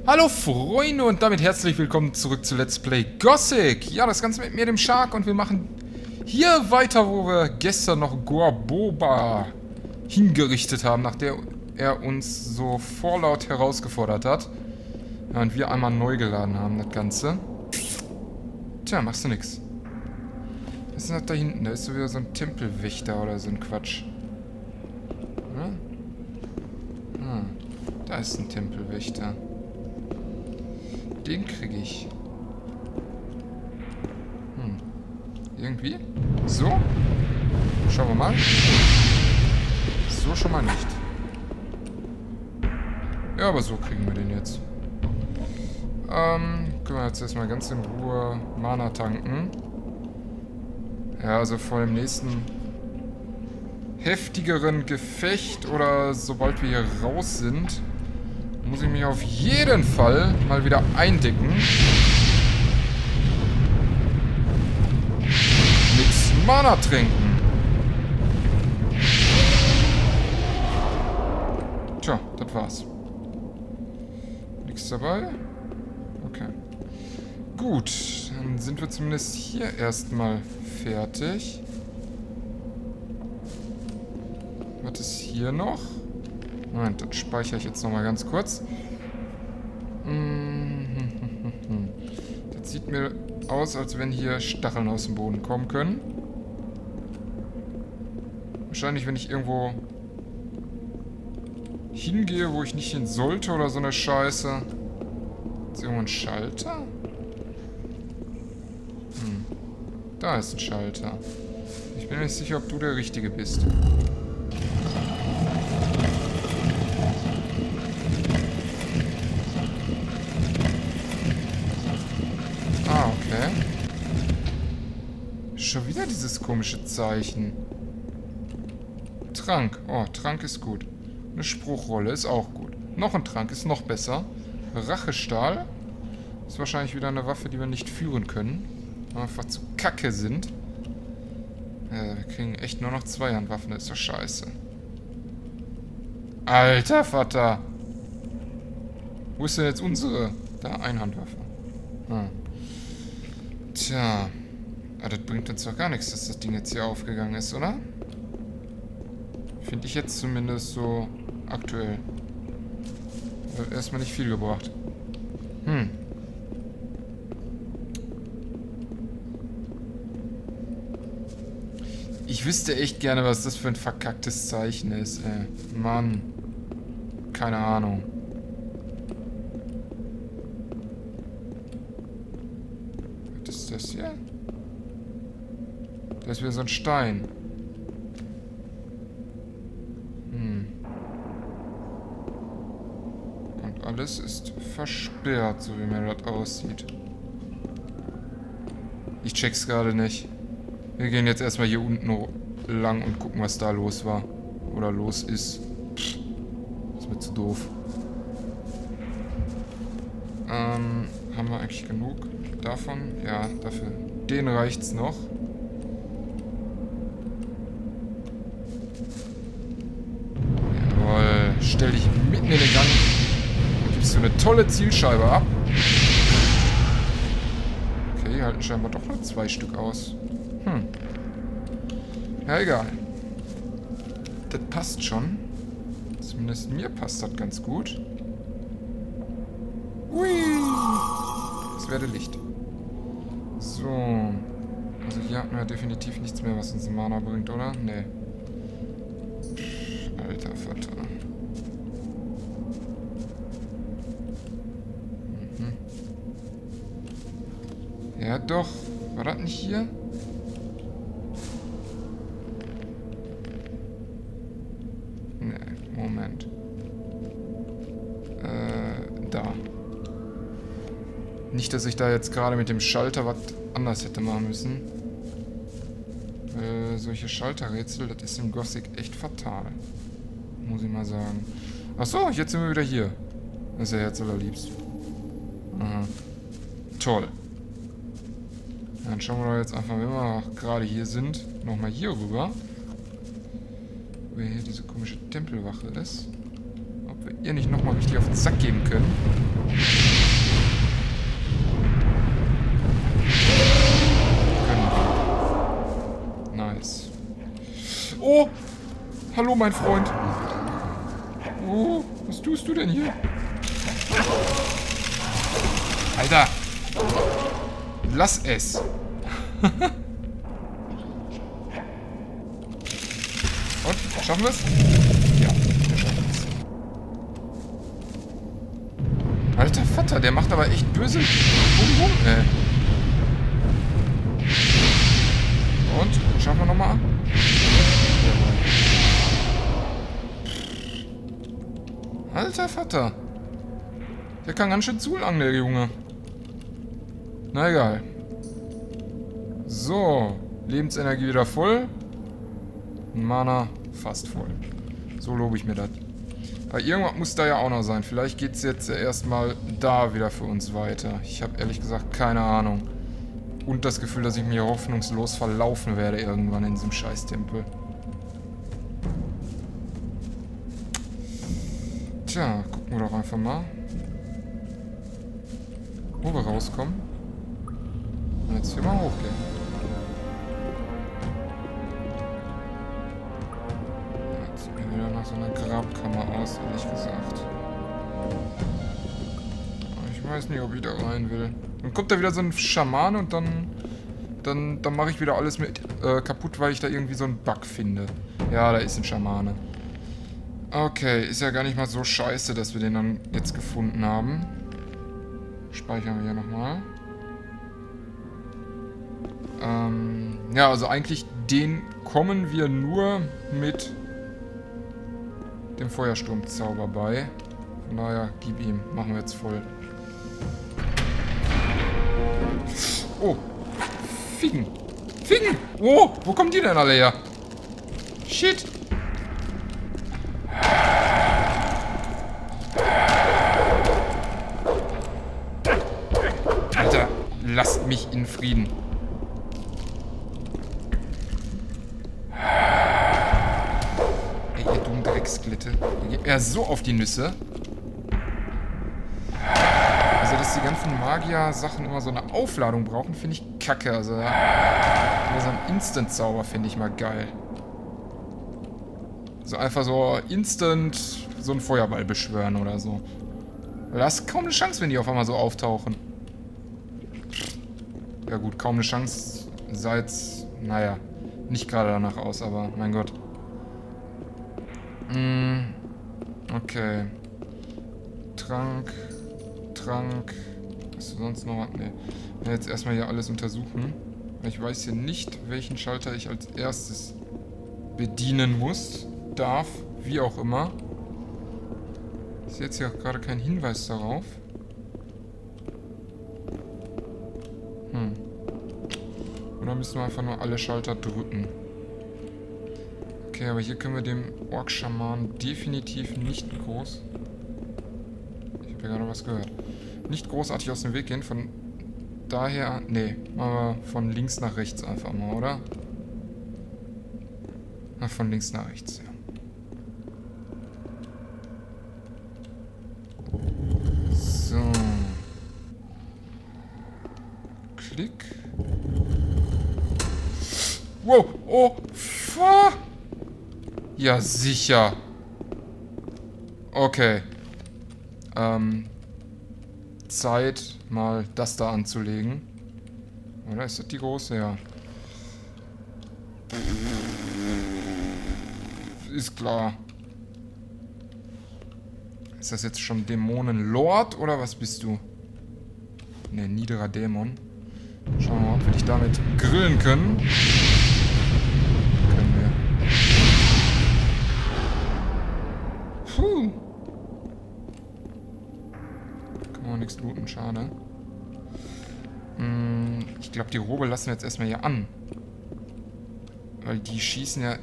Hallo Freunde und damit herzlich willkommen zurück zu Let's Play Gothic. Ja, das Ganze mit mir, dem Shark, und wir machen hier weiter, wo wir gestern noch Gorboba hingerichtet haben, nachdem er uns so vorlaut herausgefordert hat. Ja, und wir einmal neu geladen haben, das Ganze. Tja, machst du nix. Was ist denn das da hinten? Da ist so wieder so ein Tempelwächter oder so ein Quatsch. Oder? Ah, da ist ein Tempelwächter. Den kriege ich. Irgendwie? So? Schauen wir mal. So schon mal nicht. Ja, aber so kriegen wir den jetzt. Können wir jetzt erstmal ganz in Ruhe Mana tanken. Ja, also vor dem nächsten heftigeren Gefecht oder sobald wir hier raus sind, muss ich mich auf jeden Fall mal wieder eindecken. Mit Mana trinken. Tja, das war's. Nichts dabei? Okay. Gut, dann sind wir zumindest hier erstmal fertig. Was ist hier noch? Moment, das speichere ich jetzt nochmal ganz kurz. Das sieht mir aus, als wenn hier Stacheln aus dem Boden kommen können. Wahrscheinlich, wenn ich irgendwo hingehe, wo ich nicht hin sollte oder so eine Scheiße. Ist irgendwo ein Schalter? Da ist ein Schalter. Ich bin mir nicht sicher, ob du der Richtige bist. Ah, okay. Schon wieder dieses komische Zeichen. Trank. Oh, Trank ist gut. Eine Spruchrolle ist auch gut. Noch ein Trank ist noch besser. Rachestahl. Ist wahrscheinlich wieder eine Waffe, die wir nicht führen können. Weil wir einfach zu kacke sind. Wir kriegen echt nur noch Zweihandwaffen. Das ist doch scheiße. Alter Vater. Wo ist denn jetzt unsere? Da, Einhandwaffe. Tja. Aber das bringt uns doch gar nichts, dass das Ding jetzt hier aufgegangen ist, oder? Finde ich jetzt zumindest so aktuell. Hat erstmal nicht viel gebracht. Ich wüsste echt gerne, was das für ein verkacktes Zeichen ist, ey. Mann. Keine Ahnung. Was ist das hier? Da ist wieder so ein Stein. Und alles ist versperrt, so wie mir das aussieht. Ich check's gerade nicht. Wir gehen jetzt erstmal hier unten lang und gucken, was da los war. Oder los ist. Ist mir zu doof. Haben wir eigentlich genug davon? Ja, dafür. Den reicht's noch. Jawohl. Stell dich mitten in den Gang und gibst du eine tolle Zielscheibe ab. Okay, die halten scheinbar doch nur 2 Stück aus. Ja, egal. Das passt schon. Zumindest mir passt das ganz gut. Hui! Es werde Licht. So. Also hier hatten wir definitiv nichts mehr, was uns Mana bringt, oder? Nee. Alter Vater. Ja, doch. War das nicht hier? Moment. Da. Nicht, dass ich da jetzt gerade mit dem Schalter was anders hätte machen müssen. Solche Schalterrätsel, das ist im Gothic echt fatal. Muss ich mal sagen. Achso, jetzt sind wir wieder hier. Das ist ja Herz allerliebst. Aha. Toll. Dann schauen wir doch jetzt einfach, wenn wir gerade hier sind, nochmal hier rüber. Wo hier diese komische Tempelwache ist. Ob wir ihr nicht nochmal richtig auf den Sack geben können. mein Freund. Oh, was tust du denn hier? Alter. Lass es. Und? Schaffen wir es? Ja, wir schaffen es. Alter Vater, der macht aber echt böse Bum-Bum, ey. Und? Schaffen wir nochmal? Alter Vater. Der kann ganz schön zulangen, der Junge. Na egal. So. Lebensenergie wieder voll. Mana fast voll. So lobe ich mir das. Aber irgendwas muss da ja auch noch sein. Vielleicht geht es jetzt ja erstmal da wieder für uns weiter. Ich habe ehrlich gesagt keine Ahnung. Und das Gefühl, dass ich mir hoffnungslos verlaufen werde irgendwann in diesem Scheißtempel. Tja, gucken wir doch einfach mal, wo wir rauskommen. Und jetzt hier mal hochgehen. Jetzt sieht mir wieder nach so einer Grabkammer aus, ehrlich gesagt. Ich weiß nicht, ob ich da rein will. Dann kommt da wieder so ein Schamane und dann mache ich wieder alles mit kaputt, weil ich da irgendwie so einen Bug finde. Ja, da ist ein Schamane. Okay, ist ja gar nicht mal so scheiße, dass wir den dann jetzt gefunden haben. Speichern wir hier nochmal. Ja, also eigentlich den kommen wir nur mit dem Feuersturmzauber bei. Von daher, gib ihm. Machen wir jetzt voll. Oh. Ficken. Ficken! Oh, wo kommen die denn alle her? Shit. Alter, lasst mich in Frieden. Ey, ihr dummen Drecksglitte. Ihr gebt mir so auf die Nüsse. Also, dass die ganzen Magier-Sachen immer so eine Aufladung brauchen, finde ich kacke. Also, so ein Instant-Zauber finde ich mal geil. So einfach so instant so einen Feuerball beschwören oder so. Da hast du kaum eine Chance, wenn die auf einmal so auftauchen. Ja gut, kaum eine Chance, sah jetzt, naja, nicht gerade danach aus, aber mein Gott. Okay. Trank. Hast du sonst noch was? Nee. Ich will jetzt erstmal hier alles untersuchen. Ich weiß hier nicht, welchen Schalter ich als erstes bedienen muss, darf, wie auch immer. Ich sehe jetzt hier auch gerade keinen Hinweis darauf. Oder müssen wir einfach nur alle Schalter drücken? Okay, aber hier können wir dem Ork-Schaman definitiv nicht groß... Ich habe ja gerade was gehört. Nicht großartig aus dem Weg gehen, von daher... Nee, machen wir von links nach rechts einfach mal, oder? Na, von links nach rechts, ja. So. Klick. Wow, oh, fuck. Ja, sicher. Okay. Zeit, mal das da anzulegen. Oder ist das die große? Ja. Ist klar. Ist das jetzt schon Dämonenlord oder was bist du? Ne, niederer Dämon. Schauen wir mal, ob wir dich damit grillen können. Können wir. Puh. Kann man nichts looten, schade. Ich glaube, die Robe lassen wir jetzt erstmal hier an. Weil die schießen ja...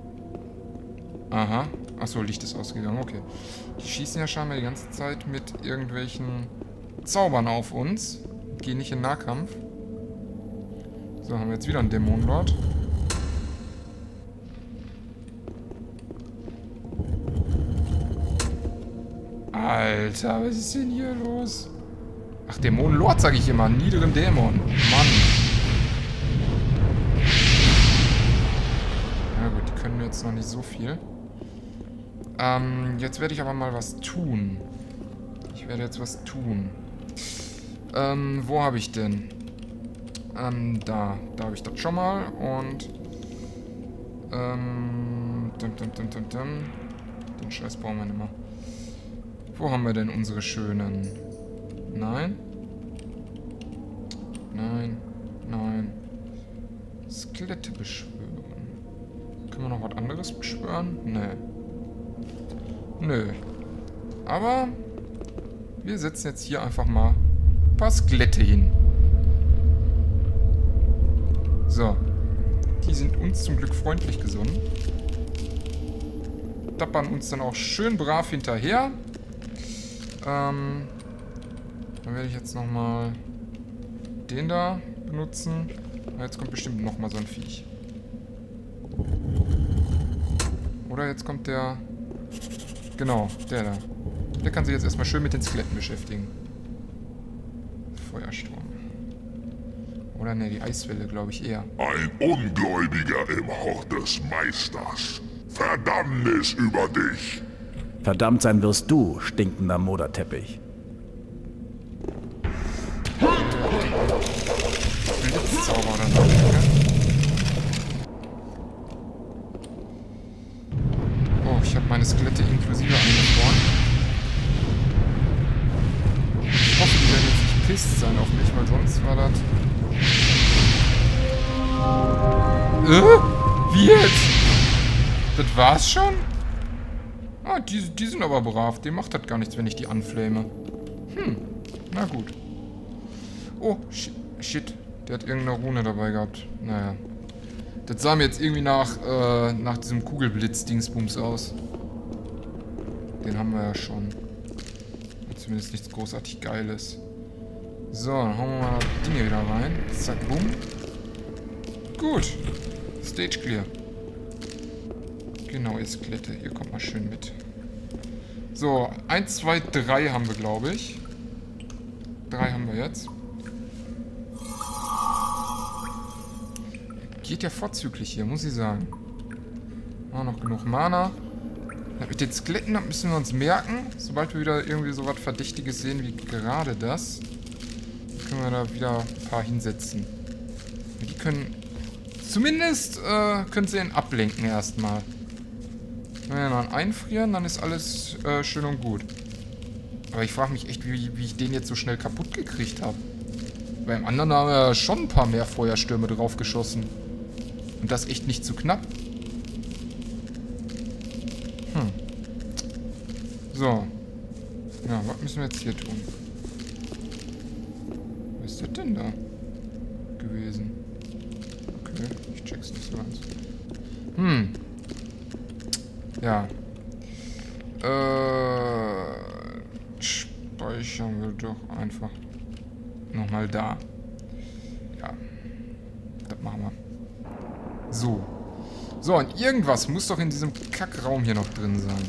Aha. Achso, Licht ist ausgegangen, okay. Die schießen ja scheinbar die ganze Zeit mit irgendwelchen Zaubern auf uns. Gehen nicht in Nahkampf. So, haben wir jetzt wieder einen Dämonenlord. Alter, was ist denn hier los? Ach, Dämonenlord sage ich immer. Niederen Dämon. Mann. Ja gut, die können jetzt noch nicht so viel. Jetzt werde ich aber mal was tun. Ich werde jetzt was tun. Wo habe ich denn? Da habe ich das schon mal und den Scheiß brauchen wir nicht mehr. Wo haben wir denn unsere schönen? Nein. Nein. Nein. Skelette beschwören. Können wir noch was anderes beschwören? Nee. Nö. Aber wir setzen jetzt hier einfach mal ein paar Skelette hin. So. Die sind uns zum Glück freundlich gesonnen. Dappern uns dann auch schön brav hinterher. Dann werde ich jetzt nochmal den da benutzen. Jetzt kommt bestimmt nochmal so ein Viech. Oder jetzt kommt der... Genau, der da. Der kann sich jetzt erstmal schön mit den Skeletten beschäftigen. Feuersturm. Oder ne, die Eiswelle, glaube ich eher. Ein Ungläubiger im Hort des Meisters. Verdammnis über dich. Verdammt sein wirst du, stinkender Moderteppich. Blitzzauber oder so, ne? Oh, ich habe meine Skelette inklusive eingefroren. Ich hoffe, die werden jetzt nicht pisst sein auf mich, weil sonst war das... Wie jetzt? Das war's schon? Ah, die sind aber brav. Dem macht das gar nichts, wenn ich die anflame. Na gut. Oh, shit. Der hat irgendeine Rune dabei gehabt. Naja. Das sah mir jetzt irgendwie nach diesem Kugelblitz-Dingsbums aus. Den haben wir ja schon. Zumindest nichts großartig Geiles. So, dann hauen wir mal die Dinge wieder rein. Zack, bumm. Gut. Stage clear. Genau, ihr Skelette. Ihr kommt mal schön mit. So, 1, 2, 3 haben wir, glaube ich. 3 haben wir jetzt. Geht ja vorzüglich hier, muss ich sagen. Auch noch genug Mana. Ja, mit den Skeletten müssen wir uns merken. Sobald wir wieder irgendwie so was Verdächtiges sehen wie gerade das, können wir da wieder ein paar hinsetzen. Die können... Zumindest können sie ihn ablenken erstmal. Wenn wir dann einfrieren, dann ist alles schön und gut. Aber ich frage mich echt, wie ich den jetzt so schnell kaputt gekriegt habe. Beim anderen haben wir schon ein paar mehr Feuerstürme drauf geschossen. Und das echt nicht zu knapp. So. Ja, was müssen wir jetzt hier tun? Was ist das denn da gewesen? Okay, ich check's nicht so ganz. Ja. Speichern wir doch einfach nochmal da. Ja. Das machen wir. So. So, und irgendwas muss doch in diesem Kackraum hier noch drin sein.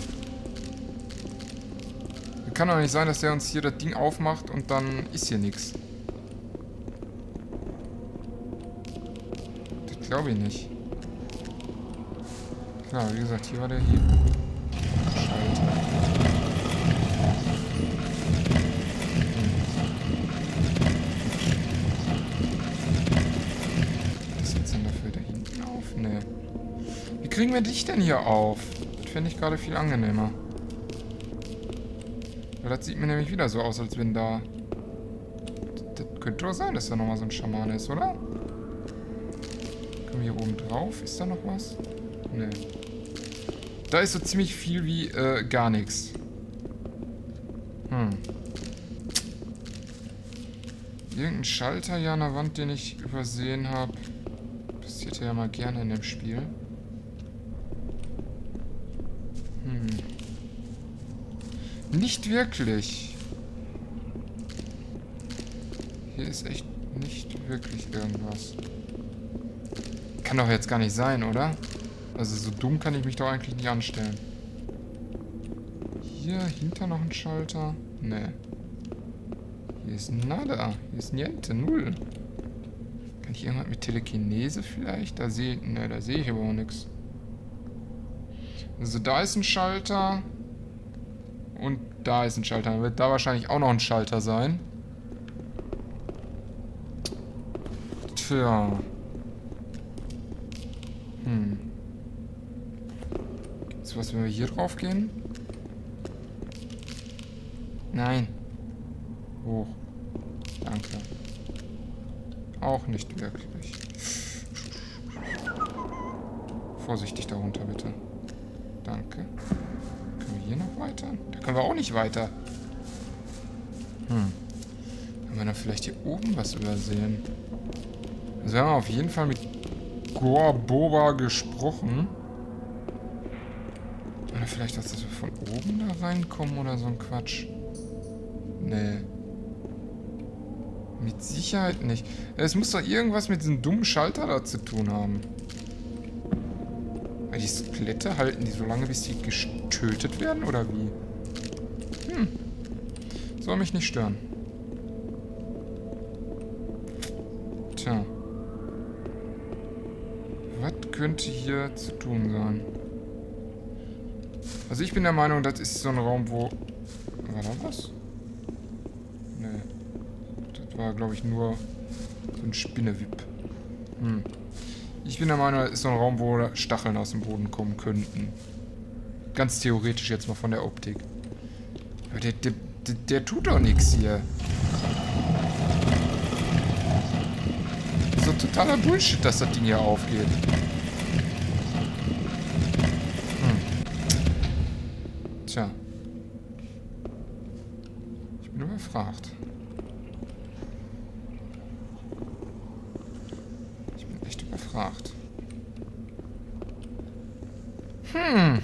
Kann doch nicht sein, dass der uns hier das Ding aufmacht und dann ist hier nichts. Das glaube ich nicht. Klar, wie gesagt, hier war der Hebel. Schalter. Was ist jetzt denn dafür da hinten auf? Nee. Wie kriegen wir dich denn hier auf? Das fände ich gerade viel angenehmer. Weil das sieht mir nämlich wieder so aus, als wenn da... Das könnte doch sein, dass da nochmal so ein Schamane ist, oder? Können wir hier oben drauf? Ist da noch was? Nee. Da ist so ziemlich viel wie gar nichts. Irgendein Schalter hier an der Wand, den ich übersehen habe. Passiert ja mal gerne in dem Spiel. Nicht wirklich. Hier ist echt nicht wirklich irgendwas. Kann doch jetzt gar nicht sein, oder? Also so dumm kann ich mich doch eigentlich nicht anstellen. Hier hinter noch ein Schalter. Nee. Hier ist nada. Hier ist niente. Null. Kann ich irgendwas mit Telekinese vielleicht? Da sehe ich aber auch nichts. Also da ist ein Schalter. Und da ist ein Schalter. Dann wird da wahrscheinlich auch noch ein Schalter sein. Tja. Gibt's was, wenn wir hier drauf gehen? Nein. Hoch. Danke. Auch nicht wirklich. Vorsichtig darunter, bitte. Danke. Können wir hier noch weiter? Da können wir auch nicht weiter. Haben wir dann vielleicht hier oben was übersehen? Also wir haben auf jeden Fall mit Gorboba gesprochen. Oder vielleicht, dass wir von oben da reinkommen oder so ein Quatsch. Nee. Mit Sicherheit nicht. Es muss doch irgendwas mit diesem dummen Schalter da zu tun haben. Weil die Skelette halten die so lange, bis die getötet werden, oder wie? Soll mich nicht stören. Tja. Was könnte hier zu tun sein? Also ich bin der Meinung, das ist so ein Raum, wo... War da was? Nee. Das war, glaube ich, nur so ein Spinnewip. Ich bin der Meinung, das ist so ein Raum, wo Stacheln aus dem Boden kommen könnten. Ganz theoretisch jetzt mal von der Optik. Aber der tut doch nichts hier. Das ist so totaler Bullshit, dass das Ding hier aufgeht. Tja. Ich bin überfragt. Ich bin echt überfragt. Hat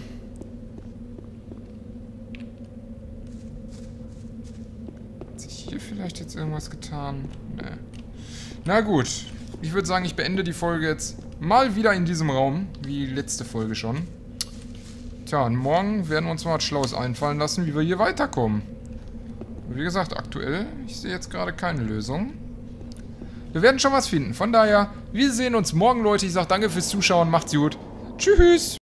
sich hier vielleicht jetzt irgendwas getan? Nee. Na gut. Ich würde sagen, ich beende die Folge jetzt mal wieder in diesem Raum, wie letzte Folge schon. Tja, und morgen werden wir uns mal was Schlaues einfallen lassen, wie wir hier weiterkommen. Wie gesagt, aktuell, ich sehe jetzt gerade keine Lösung. Wir werden schon was finden. Von daher, wir sehen uns morgen, Leute. Ich sage danke fürs Zuschauen. Macht's gut. Tschüss.